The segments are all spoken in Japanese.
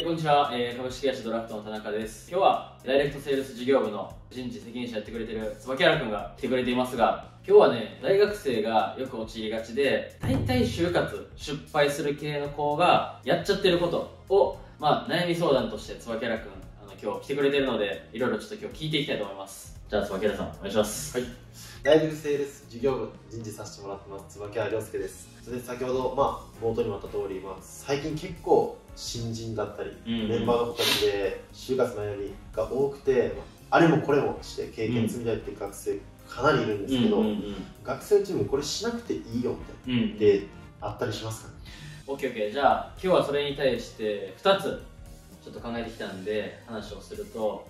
こんにちは、株式会社ドラフトの田中です。今日はダイレクトセールス事業部の人事責任者やってくれてる椿原くんが来てくれていますが、今日はね、大学生がよく陥りがちで、大体就活、失敗する系の子がやっちゃってることを、悩み相談として椿原くん、今日来てくれてるので、いろいろちょっと今日聞いていきたいと思います。じゃあ椿原さん、お願いします。 はい。大学セールス事業部人事させてもらってます椿原亮介です。それで先ほど冒頭にもあった通り、最近結構新人だったり、メンバーの子たちで就活悩みが多くて、あれもこれもして経験積みたいっていう学生かなりいるんですけど、学生チームこれしなくていいよみたいなであったりしますかね。 OKOK。じゃあ今日はそれに対して2つちょっと考えてきたんで話をすると、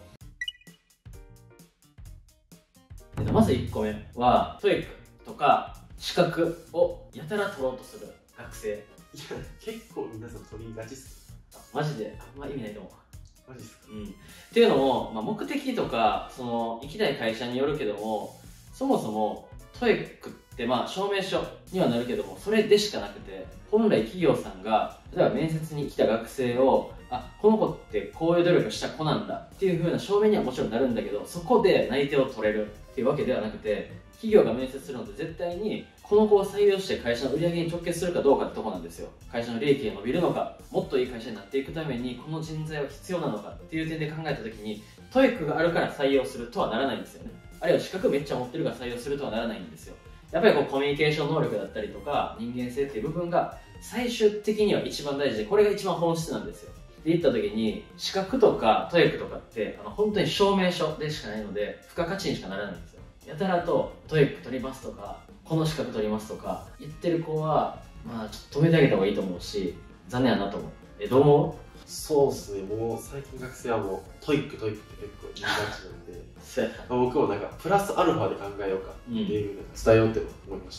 まず1個目は TOEIC とか資格をやたら取ろうとする学生。 いや、結構皆さん取りがちっす。 マジであんま意味ないと思う。 マジっすか。 っていうのも、目的とかその行きたい会社によるけども、そもそも TOEIC って証明書にはなるけども、それでしかなくて、本来企業さんが例えば面接に来た学生をこの子ってこういう努力した子なんだっていう風な証明にはもちろんなるんだけど、そこで内定を取れるっていうわけではなくて、企業が面接するのって絶対にこの子を採用して会社の売り上げに直結するかどうかってとこなんですよ。会社の利益が伸びるのか、もっといい会社になっていくためにこの人材は必要なのかっていう点で考えた時に、 TOEIC があるから採用するとはならないんですよね。あるいは資格めっちゃ持ってるから採用するとはならないんですよ。やっぱりコミュニケーション能力だったりとか人間性っていう部分が最終的には一番大事で、これが一番本質なんですよ。で言った時に、資格とか TOEIC とかって本当に証明書でしかないので付加価値にしかならないんですよ。やたらと TOEIC 取りますとかこの資格取りますとか言ってる子はちょっと止めてあげた方がいいと思うし、残念やなと思う。どう思う？ そうですね、もう最近学生はもうトイックって結構言いがちなんで僕もプラスアルファで考えようかっていうふうに伝えようって思いました。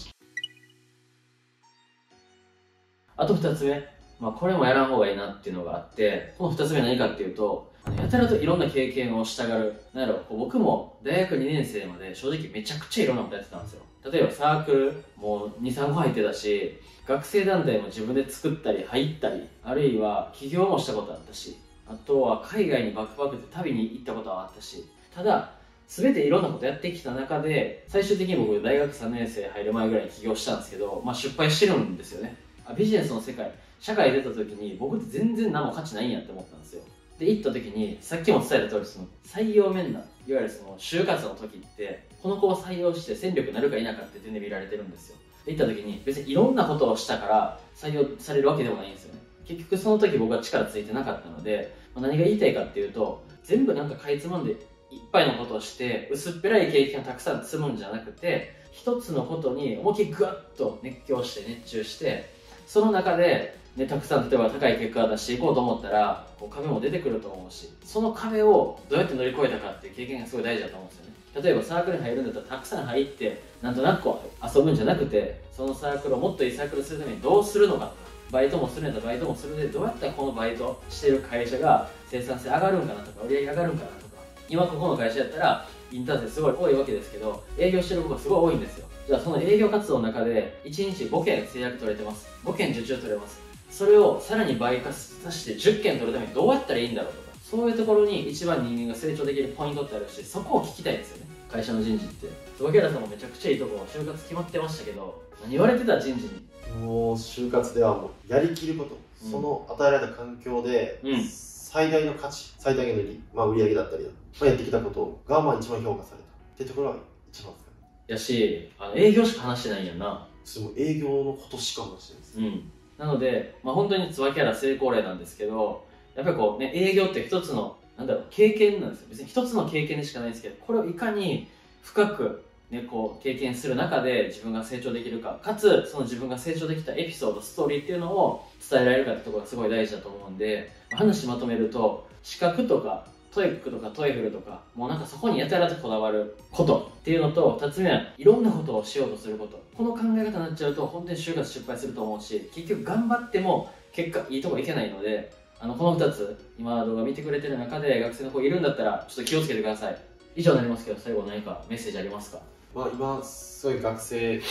あと2つ目、これもやらん方がいいなっていうのがあって、この2つ目は何かっていうと、やたらといろんな経験をしたがる。僕も大学2年生まで正直めちゃくちゃいろんなことやってたんですよ。例えばサークルも2、3個入ってたし、学生団体も自分で作ったり入ったり、あるいは起業もしたことあったし、あとは海外にバックパックで旅に行ったことはあったし、ただ全ていろんなことやってきた中で、最終的に僕大学3年生入る前ぐらいに起業したんですけど、失敗してるんですよね。ビジネスの世界、社会出た時に僕って全然何も価値ないんやって思ったんですよ。で行った時に、さっきも伝えた通り、その採用面談、いわゆるその就活の時ってこの子を採用して戦力になるか否かって点で見られてるんですよ。で行った時に別にいろんなことをしたから採用されるわけでもないんですよね。結局その時僕は力ついてなかったので、何が言いたいかっていうと、全部かいつまんでいっぱいのことをして薄っぺらい経験をたくさん積むんじゃなくて、一つのことに思いっきりグワッと熱狂して熱中して、その中でたくさん例えば高い結果を出していこうと思ったら壁も出てくると思うし、その壁をどうやって乗り越えたかっていう経験がすごい大事だと思うんですよね。例えばサークルに入るんだったらたくさん入ってなんとなく遊ぶんじゃなくて、そのサークルをもっといいサークルするためにどうするのかとか、バイトもするんだったらバイトもするでどうやったらこのバイトしてる会社が生産性上がるんかなとか売り上げ上がるんかなとか、今ここの会社やったらインターン生すごい多いわけですけど、営業してる子がすごい多いんですよ。じゃあその営業活動の中で1日5件制約取れてます、5件受注取れます、それをさらに倍化させて10件取るためにどうやったらいいんだろうとか、そういうところに一番人間が成長できるポイントってあるし、そこを聞きたいんですよね、会社の人事って。椿原さんもめちゃくちゃいいところ就活決まってましたけど、何言われてた？人事に。 もう就活ではもうやりきること、その与えられた環境で最大の価値、最大限の売り上げだったりやってきたことが一番評価されたっていうところが一番ですかね。 やし、営業しか話してないんやんな。 営業のことしか話してないです。 なので、本当に椿原成功例なんですけど、やっぱり営業って一つの経験なんですよ。別に一つの経験でしかないんですけど、これをいかに深く経験する中で自分が成長できるか、かつその自分が成長できたエピソード、ストーリーっていうのを伝えられるかってところがすごい大事だと思うんで、話まとめると、資格とかTOEICとか TOEFL とか、もうそこにやたらとこだわることっていうのと、2つ目はいろんなことをしようとすること。この考え方になっちゃうと本当に就活失敗すると思うし、結局頑張っても結果いいとこいけないので、この2つ、今動画見てくれてる中で学生の子いるんだったらちょっと気をつけてください。以上になりますけど、最後何かメッセージありますか？ 今すごい学生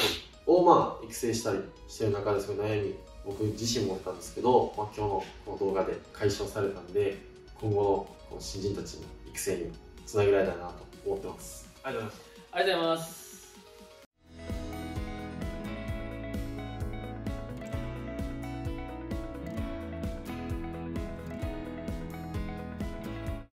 をまあ育成したりしてる中ですごい悩み僕自身も持ったんですけど、まあ、今日のこの動画で解消されたんで今後のこの新人たちの育成につなげられたらなと思ってます。ありがとうございます。 ありがとうございます。